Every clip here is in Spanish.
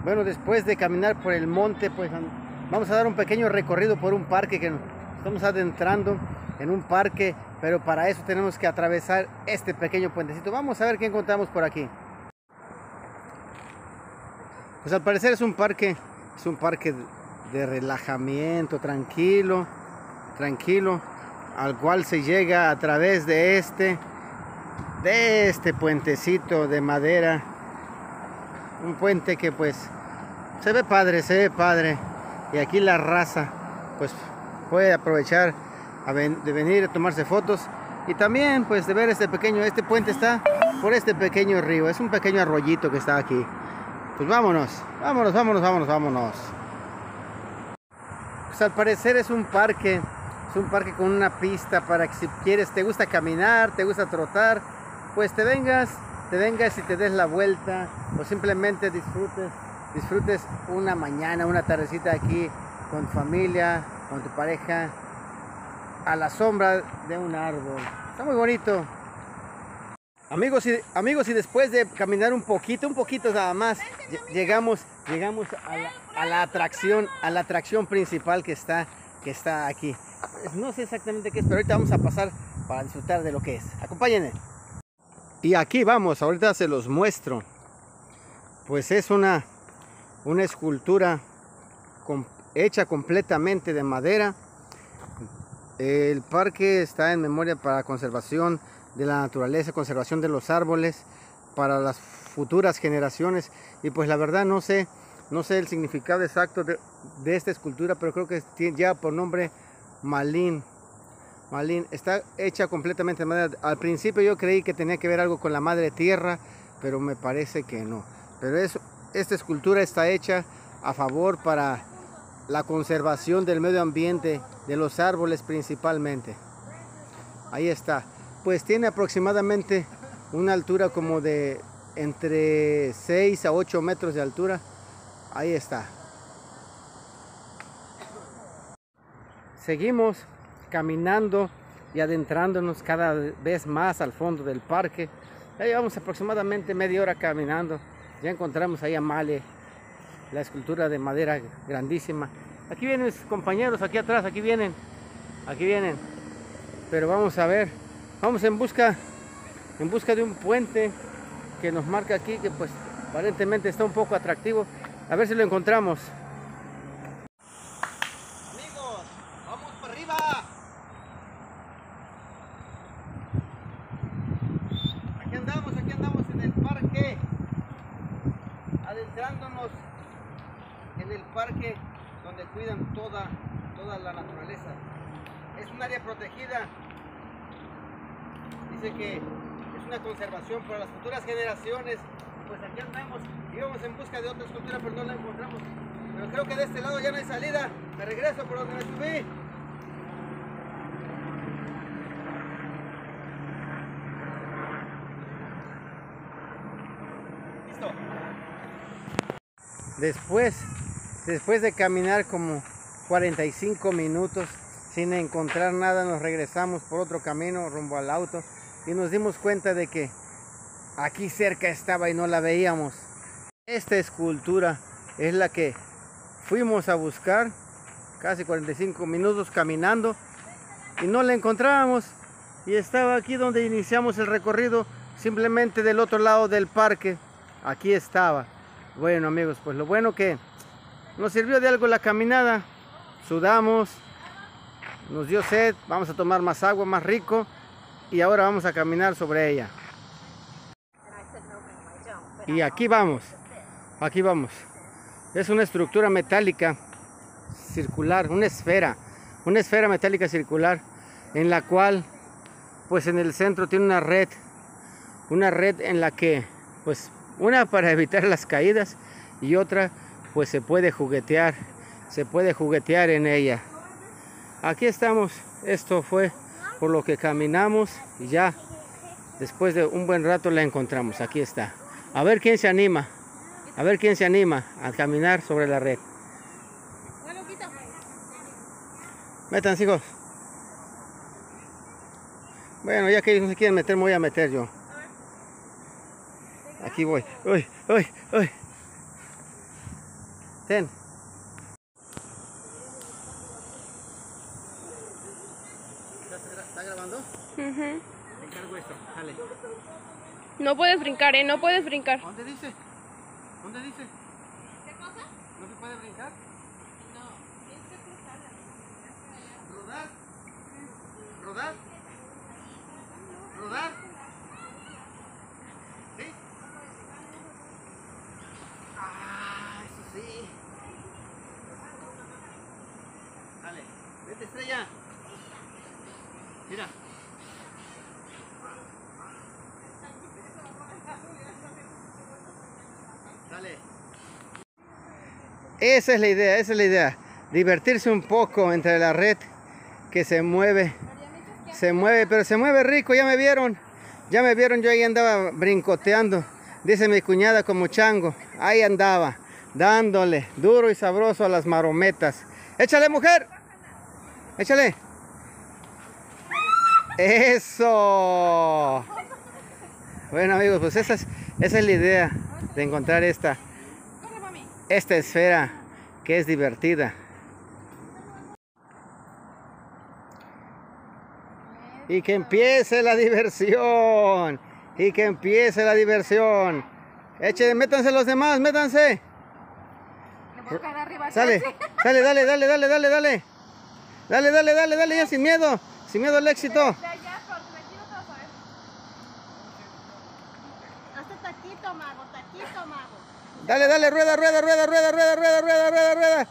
Bueno, después de caminar por el monte, pues vamos a dar un pequeño recorrido por un parque que nos estamos adentrando en un parque, pero para eso tenemos que atravesar este pequeño puentecito. Vamos a ver qué encontramos por aquí. Pues al parecer es un parque de relajamiento, tranquilo, al cual se llega a través de este puentecito de madera. Un puente que pues se ve padre, y aquí la raza pues puede aprovechar de venir a tomarse fotos, y también pues de ver este puente está por este pequeño río, es un pequeño arroyito que está aquí. Pues vámonos. Pues al parecer es un parque con una pista para que si quieres, te gusta caminar, te gusta trotar, pues te vengas y te des la vuelta, o simplemente disfrutes una mañana, una tardecita aquí con tu familia, con tu pareja, a la sombra de un árbol. Está muy bonito. Amigos, y después de caminar un poquito nada más, llegamos a la atracción principal que está aquí. No sé exactamente qué es, pero ahorita vamos a pasar para disfrutar de lo que es. Acompáñenme. Y aquí vamos, ahorita se los muestro. Pues es una escultura hecha completamente de madera. El parque está en memoria para conservación de la naturaleza, conservación de los árboles para las futuras generaciones. Y pues la verdad no sé el significado exacto de esta escultura, pero creo que lleva por nombre Malin. Está hecha completamente de madera. Al principio yo creí que tenía que ver algo con la madre tierra, pero me parece que no. Pero esta escultura está hecha a favor para la conservación del medio ambiente, de los árboles principalmente. Ahí está. Pues tiene aproximadamente una altura como de entre 6 a 8 metros de altura. Ahí está. Seguimos caminando y adentrándonos cada vez más al fondo del parque. Ya llevamos aproximadamente media hora caminando. Ya encontramos ahí a Male, la escultura de madera grandísima. Aquí vienen mis compañeros, aquí atrás, aquí vienen. Pero vamos a ver, vamos en busca de un puente que nos marca aquí, que pues aparentemente está un poco atractivo. A ver si lo encontramos. Amigos, vamos para arriba. Aquí andamos en el parque, adentrándonos en el parque donde cuidan toda la naturaleza. Es un área protegida. Dice que es una conservación para las futuras generaciones. Pues aquí andamos, íbamos en busca de otra escultura, pero no la encontramos. Pero creo que de este lado ya no hay salida. Me regreso por donde me subí. Listo. Después de caminar como 45 minutos sin encontrar nada, nos regresamos por otro camino rumbo al auto y nos dimos cuenta de que aquí cerca estaba y no la veíamos. Esta escultura es la que fuimos a buscar, casi 45 minutos caminando, y no la encontrábamos, y estaba aquí donde iniciamos el recorrido, simplemente del otro lado del parque. Aquí estaba. Bueno amigos, pues lo bueno que nos sirvió de algo la caminada. Sudamos, nos dio sed, vamos a tomar más agua, más rico, y ahora vamos a caminar sobre ella. Y aquí vamos. Es una estructura metálica circular, una esfera metálica circular, en la cual pues en el centro tiene una red en la que pues una para evitar las caídas, y otra pues se puede juguetear en ella. Aquí estamos. Esto fue por lo que caminamos, y ya después de un buen rato la encontramos. Aquí está. A ver quién se anima a caminar sobre la red. Métanse, hijos. Bueno, ya que ellos no se quieren meter, me voy a meter yo. Aquí voy. Uy. Ten. ¿Está grabando? Te encargo esto, dale. No puedes brincar, no puedes brincar. ¿Dónde dice? ¿Dónde dice? ¿Qué cosa? ¿No se puede brincar? No, tienes que cruzarla. ¿Rodar? ¿Rodar? ¿Rodar? ¿Sí? Ah, eso sí. Dale, vete, Estrella. Mira. Dale. Esa es la idea, esa es la idea. Divertirse un poco entre la red que se mueve, pero se mueve rico. Ya me vieron, yo ahí andaba brincoteando. Dice mi cuñada como chango. Ahí andaba, dándole duro y sabroso a las marometas. Échale, mujer, échale. Eso. Bueno, amigos, pues esa es la idea de encontrar esta esfera que es divertida. Y que empiece la diversión. Y que empiece la diversión. Echen, métanse los demás, métanse. Sale, sale, dale, dale, dale, dale, dale. Dale, dale, dale, dale, ya sin miedo al éxito. Hazte taquito, mago, taquito, mago. Dale, dale, rueda, rueda, rueda, rueda, rueda, rueda, rueda, rueda, rueda.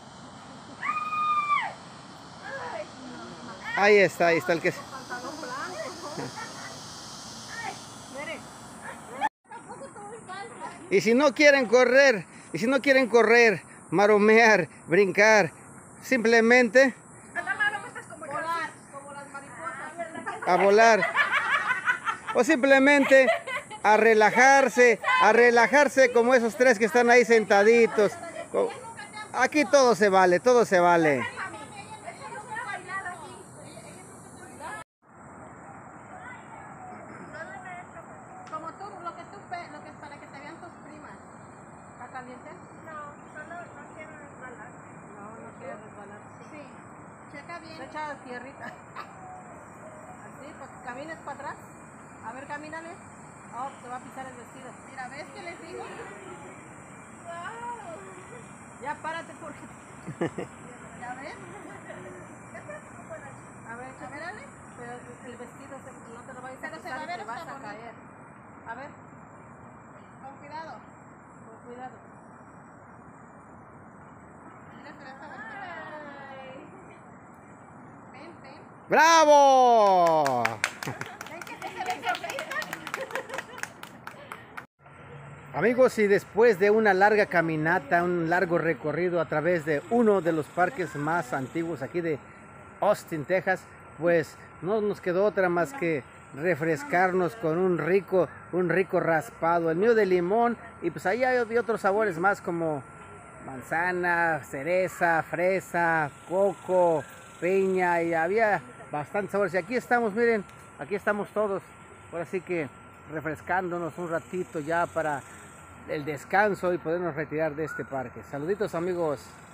Ahí está el que es. Y si no quieren correr, maromear, brincar, simplemente a volar. O simplemente a relajarse como esos tres que están ahí sentaditos. Aquí todo se vale, todo se vale. Como tú, lo que es para que te vean tus primas. ¿Está caliente? No, solo no quiero resbalar. No quiero resbalar. Sí. Checa bien. Se echa tierrita. Así, pues camines para atrás. A ver, camínale. Oh, te va a pisar el vestido. Mira, ¿ves qué les digo? Wow. Ya párate porque... ¿Ya ves? A ver, camínale. Pero el vestido no te lo va a pisar, pero se va a ver, te vas a caer. A ver. Con cuidado. Con cuidado. Mira, te vas a ver. Ven, ven. ¡Bravo! Amigos, y después de una larga caminata, un largo recorrido a través de uno de los parques más antiguos aquí de Austin, Texas, pues no nos quedó otra más que refrescarnos con un rico raspado, el mío de limón, y pues ahí hay otros sabores más como manzana, cereza, fresa, coco, piña, y había bastantes sabores. Y aquí estamos, miren, aquí estamos todos, ahora sí que refrescándonos un ratito ya para el descanso y podernos retirar de este parque. Saluditos, amigos.